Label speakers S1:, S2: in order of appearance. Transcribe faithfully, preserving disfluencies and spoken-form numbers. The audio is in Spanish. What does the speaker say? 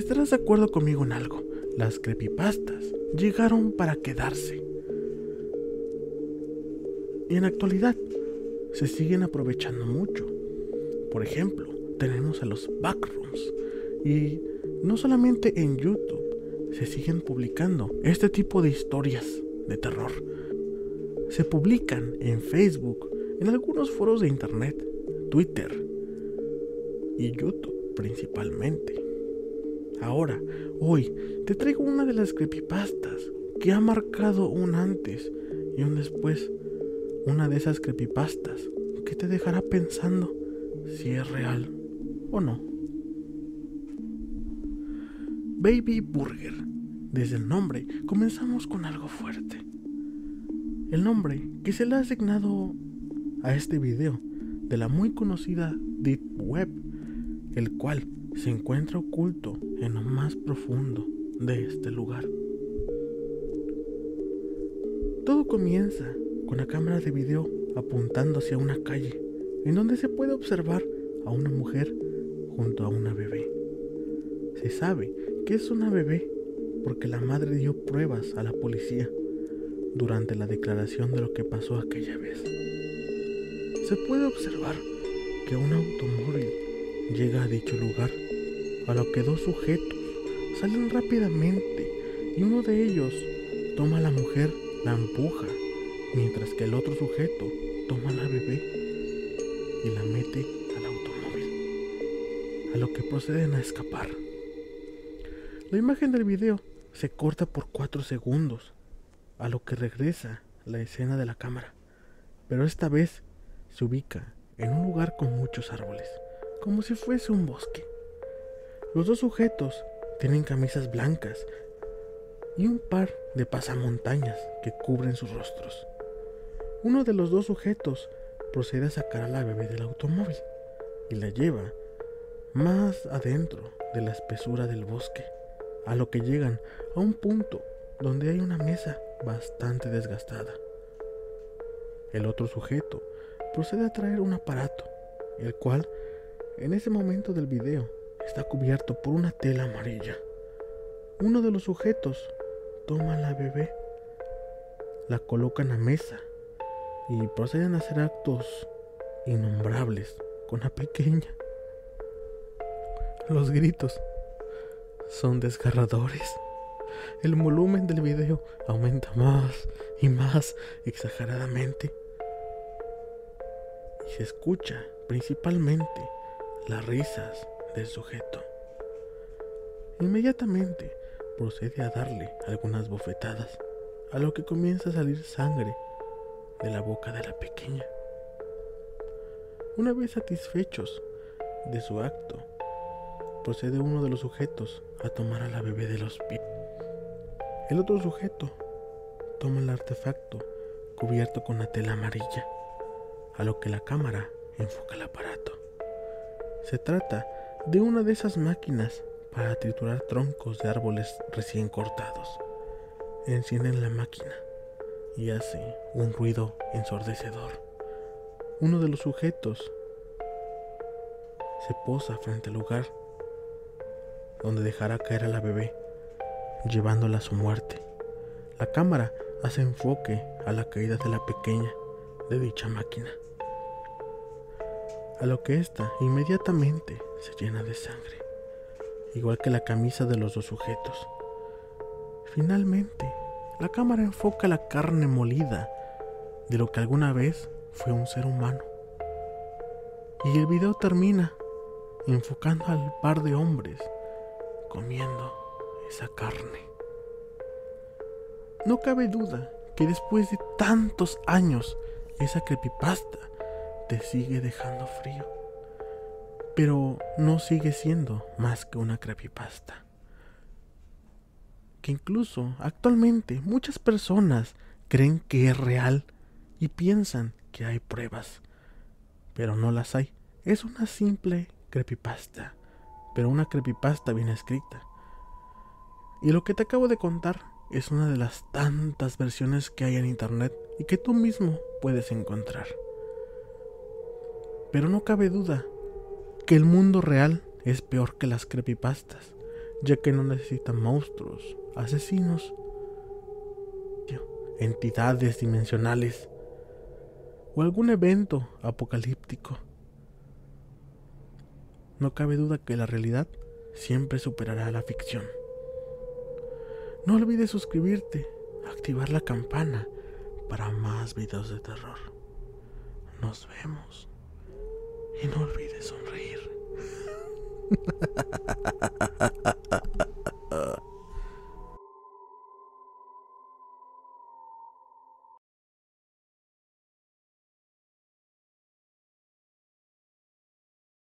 S1: Estarás de acuerdo conmigo en algo: las creepypastas llegaron para quedarse. Y en la actualidad se siguen aprovechando mucho. Por ejemplo, tenemos a los backrooms. Y no solamente en YouTube se siguen publicando este tipo de historias de terror. Se publican en Facebook, en algunos foros de internet, Twitter y YouTube principalmente. Ahora, hoy te traigo una de las creepypastas que ha marcado un antes y un después. Una de esas creepypastas que te dejará pensando si es real o no. Baby Burger. Desde el nombre comenzamos con algo fuerte. El nombre que se le ha asignado a este video de la muy conocida Deep Web, el cual se encuentra oculto en lo más profundo de este lugar. Todo comienza con la cámara de video apuntando hacia una calle, en donde se puede observar a una mujer junto a una bebé. Se sabe que es una bebé porque la madre dio pruebas a la policía durante la declaración de lo que pasó aquella vez. Se puede observar que un automóvil llega a dicho lugar, a lo que dos sujetos salen rápidamente y uno de ellos toma a la mujer, la empuja, mientras que el otro sujeto toma a la bebé y la mete al automóvil, a lo que proceden a escapar. La imagen del video se corta por cuatro segundos, a lo que regresa la escena de la cámara, pero esta vez se ubica en un lugar con muchos árboles, como si fuese un bosque. Los dos sujetos tienen camisas blancas y un par de pasamontañas que cubren sus rostros. Uno de los dos sujetos procede a sacar a la bebé del automóvil y la lleva más adentro de la espesura del bosque, a lo que llegan a un punto donde hay una mesa bastante desgastada. El otro sujeto procede a traer un aparato, el cual en ese momento del video está cubierto por una tela amarilla. Uno de los sujetos toma a la bebé, la coloca en la mesa y proceden a hacer actos innombrables con la pequeña. Los gritos son desgarradores. El volumen del video aumenta más y más exageradamente y se escucha principalmente las risas del sujeto. Inmediatamente procede a darle algunas bofetadas, a lo que comienza a salir sangre de la boca de la pequeña. Una vez satisfechos de su acto, procede uno de los sujetos a tomar a la bebé de los pies. El otro sujeto toma el artefacto cubierto con la tela amarilla, a lo que la cámara enfoca el aparato. Se trata de una de esas máquinas para triturar troncos de árboles recién cortados. Encienden la máquina y hace un ruido ensordecedor. Uno de los sujetos se posa frente al lugar donde dejará caer a la bebé, llevándola a su muerte. La cámara hace enfoque a la caída de la pequeña de dicha máquina, a lo que ésta inmediatamente se llena de sangre, igual que la camisa de los dos sujetos. Finalmente, la cámara enfoca la carne molida de lo que alguna vez fue un ser humano, y el video termina enfocando al par de hombres comiendo esa carne. No cabe duda que después de tantos años esa creepypasta te sigue dejando frío, pero no sigue siendo más que una creepypasta, que incluso actualmente muchas personas creen que es real y piensan que hay pruebas, pero no las hay. Es una simple creepypasta, pero una creepypasta bien escrita. Y lo que te acabo de contar es una de las tantas versiones que hay en internet y que tú mismo puedes encontrar. Pero no cabe duda que el mundo real es peor que las creepypastas, ya que no necesitan monstruos, asesinos, entidades dimensionales o algún evento apocalíptico. No cabe duda que la realidad siempre superará a la ficción. No olvides suscribirte, activar la campana para más videos de terror. Nos vemos y no olvides sonreír.